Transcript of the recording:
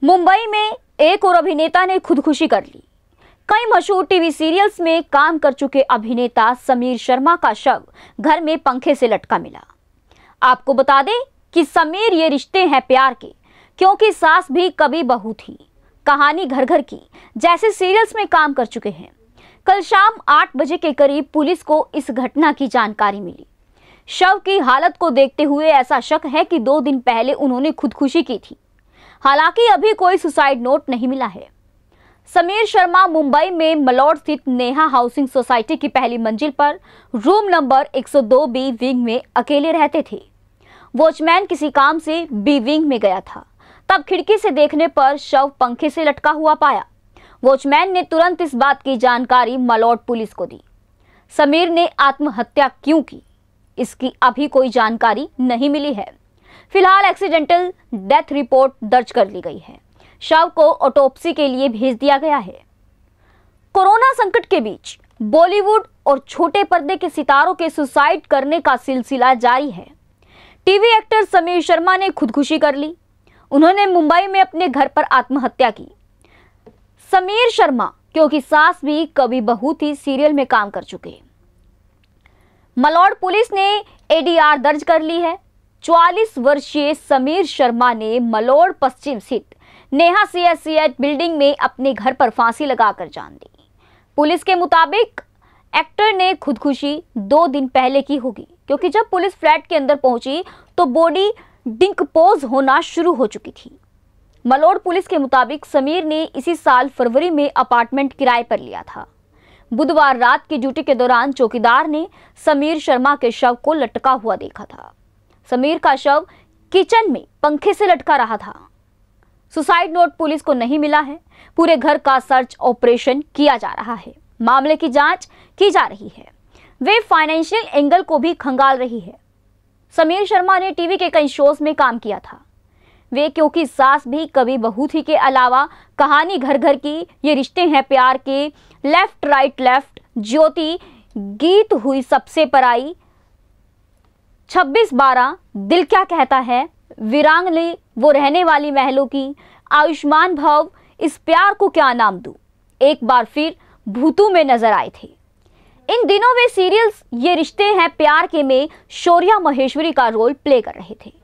मुंबई में एक और अभिनेता ने खुदकुशी कर ली। कई मशहूर टीवी सीरियल्स में काम कर चुके अभिनेता समीर शर्मा का शव घर में पंखे से लटका मिला। आपको बता दें कि समीर ये रिश्ते हैं प्यार के, क्योंकि सास भी कभी बहू थी, कहानी घर घर की जैसे सीरियल्स में काम कर चुके हैं। कल शाम 8 बजे के करीब पुलिस को इस घटना की जानकारी मिली। शव की हालत को देखते हुए ऐसा शक है कि 2 दिन पहले उन्होंने खुदकुशी की थी। हालांकि अभी कोई सुसाइड नोट नहीं मिला है। समीर शर्मा मुंबई में मलौट स्थित नेहा हाउसिंग सोसाइटी की पहली मंजिल पर रूम नंबर 102 बी विंग में अकेले रहते थे। वॉचमैन किसी काम से बी विंग में गया था, तब खिड़की से देखने पर शव पंखे से लटका हुआ पाया। वॉचमैन ने तुरंत इस बात की जानकारी मलौट पुलिस को दी। समीर ने आत्महत्या क्यों की, इसकी अभी कोई जानकारी नहीं मिली है। फिलहाल एक्सीडेंटल डेथ रिपोर्ट दर्ज कर ली गई है। शव को ऑटोप्सी के लिए भेज दिया गया है। कोरोना संकट के बीच बॉलीवुड और छोटे पर्दे के सितारों के सुसाइड करने का सिलसिला जारी है। टीवी एक्टर समीर शर्मा ने खुदकुशी कर ली। उन्होंने मुंबई में अपने घर पर आत्महत्या की। समीर शर्मा क्योंकि सास भी कभी बहू थी सीरियल में काम कर चुके। मलौट पुलिस ने एडीआर दर्ज कर ली है। 44 वर्षीय समीर शर्मा ने मलौट पश्चिम स्थित नेहा सीएससीएच बिल्डिंग में अपने घर पर फांसी लगाकर जान दी। पुलिस के मुताबिक एक्टर ने खुदकुशी 2 दिन पहले की होगी, क्योंकि जब पुलिस फ्लैट के अंदर पहुंची तो बॉडी डिकम्पोज होना शुरू हो चुकी थी। मलौट पुलिस के मुताबिक समीर ने इसी साल फरवरी में अपार्टमेंट किराए पर लिया था। बुधवार रात की ड्यूटी के दौरान चौकीदार ने समीर शर्मा के शव को लटका हुआ देखा था। समीर का शव किचन में पंखे से लटका रहा था। सुसाइड नोट पुलिस को नहीं मिला है। पूरे घर का सर्च ऑपरेशन किया जा रहा है। मामले की जांच की जा रही है। वे फाइनेंशियल एंगल को भी खंगाल रही है। समीर शर्मा ने टीवी के कई शोज में काम किया था। वे क्योंकि सास भी कभी बहू थी के अलावा कहानी घर घर की, ये रिश्ते हैं प्यार के, लेफ्ट राइट लेफ्ट, ज्योति, गीत हुई सबसे पराई, 26/12, दिल क्या कहता है, वीरांगनी वो रहने वाली महलों की, आयुष्मान भव, इस प्यार को क्या नाम दूं, एक बार फिर भूतू में नजर आए थे। इन दिनों वे सीरियल्स ये रिश्ते हैं प्यार के में शौर्या महेश्वरी का रोल प्ले कर रहे थे।